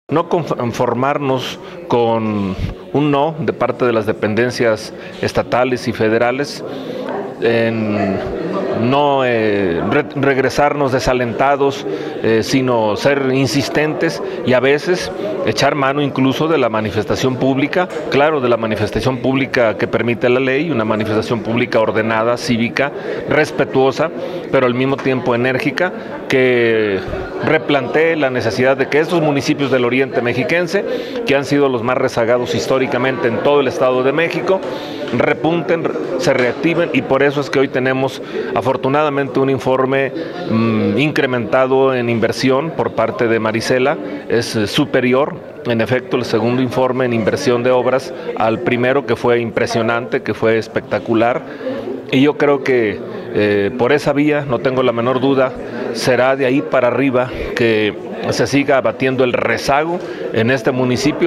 No conformarnos con un no de parte de las dependencias estatales y federales, en no regresarnos desalentados, sino ser insistentes y a veces echar mano incluso de la manifestación pública, claro, de la manifestación pública que permite la ley, una manifestación pública ordenada, cívica, respetuosa, pero al mismo tiempo enérgica, que replantee la necesidad de que estos municipios del oriente mexiquense, que han sido los más rezagados históricamente en todo el Estado de México, repunten, se reactiven, y por eso es que hoy tenemos afortunadamente un informe incrementado en inversión por parte de Marisela. Es superior, en efecto, el segundo informe en inversión de obras al primero, que fue impresionante, que fue espectacular, y yo creo que por esa vía, no tengo la menor duda, será de ahí para arriba que se siga abatiendo el rezago en este municipio.